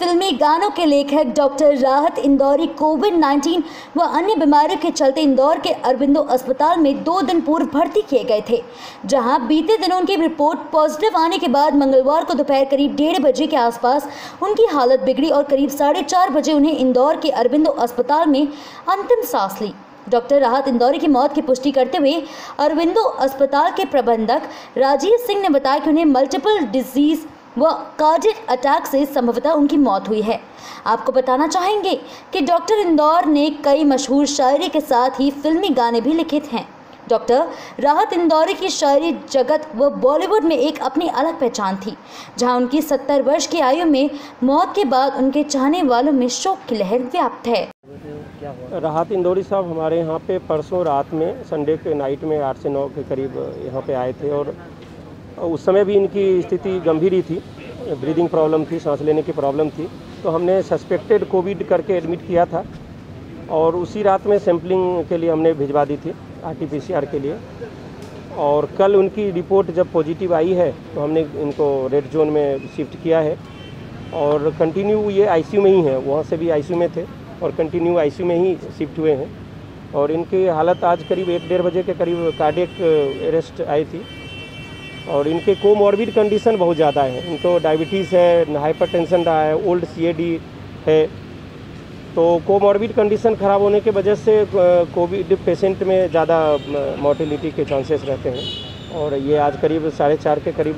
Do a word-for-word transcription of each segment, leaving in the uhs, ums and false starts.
फिल्मी गानों के लेखक डॉक्टर राहत इंदौरी कोविड नाइन्टीन व अन्य बीमारियों के चलते इंदौर के अरबिंदो अस्पताल में दो दिन पूर्व भर्ती किए गए थे, जहां बीते दिनों उनकी रिपोर्ट पॉजिटिव आने के बाद मंगलवार को दोपहर करीब डेढ़ बजे के आसपास उनकी हालत बिगड़ी और करीब साढ़े चार बजे उन्हें इंदौर के अरबिंदो अस्पताल में अंतिम सांस ली। डॉक्टर राहत इंदौरी की मौत की पुष्टि करते हुए अरबिंदो अस्पताल के प्रबंधक राजीव सिंह ने बताया कि उन्हें मल्टीपल डिजीज व कार्डियक अटैक से संभवतः उनकी मौत हुई है। आपको बताना चाहेंगे कि डॉक्टर इंदौर ने कई मशहूर शायरी के साथ ही फिल्मी गाने भी लिखे हैं। डॉक्टर राहत इंदौरी की शायरी जगत व बॉलीवुड में एक अपनी अलग पहचान थी, जहां उनकी सत्तर वर्ष की आयु में मौत के बाद उनके चाहने वालों में शोक की लहर व्याप्त है। राहत इंदौरी साहब हमारे यहाँ पे परसों रात में संडे के नाइट में आठ से नौ के करीब यहाँ पे आए थे और उस समय भी इनकी स्थिति गंभीर ही थी, ब्रीदिंग प्रॉब्लम थी, सांस लेने की प्रॉब्लम थी। तो हमने सस्पेक्टेड कोविड करके एडमिट किया था और उसी रात में सैंपलिंग के लिए हमने भिजवा दी थी R T P C R के लिए। और कल उनकी रिपोर्ट जब पॉजिटिव आई है तो हमने इनको रेड जोन में शिफ्ट किया है और कंटिन्यू ये आई सी यू में ही है, वहाँ से भी आई सी यू में थे और कंटिन्यू आई सी यू में ही शिफ्ट हुए हैं। और इनकी हालत आज करीब एक डेढ़ बजे के करीब कार्डियक अरेस्ट आई थी और इनके कोमॉर्बिड कंडीशन बहुत ज़्यादा है। इनको डायबिटीज़ है, हाइपरटेंशन रहा है, ओल्ड सी ए डी है। तो कोमॉर्बिड कंडीशन ख़राब होने के वजह से कोविड पेशेंट में ज़्यादा मोर्टेलिटी के चांसेस रहते हैं और ये आज करीब साढ़े चार के करीब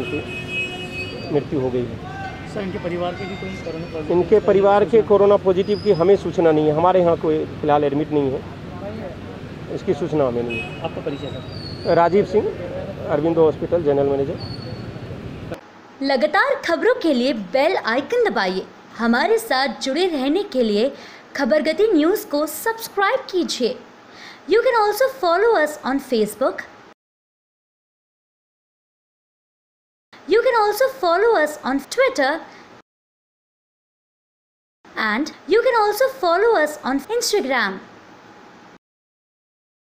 इनकी मृत्यु हो गई है। सर, इनके परिवार के भी कोई कोरोना पॉजिटिव? इनके परिवार के कोरोना पॉजिटिव की हमें सूचना नहीं है, हमारे यहाँ कोई फिलहाल एडमिट नहीं है, इसकी सूचना हमें नहीं है। आपका परिचय sir? Rajeev Singh, Aurobindo hospital, general manager. लगातार खबरों के लिए बेल आइकन दबाइए। हमारे साथ जुड़े रहने के लिए खबरगति न्यूज़ को सब्सक्राइब कीजिए। You can also follow us on Facebook. You can also follow us on Twitter and you can also follow us on Instagram.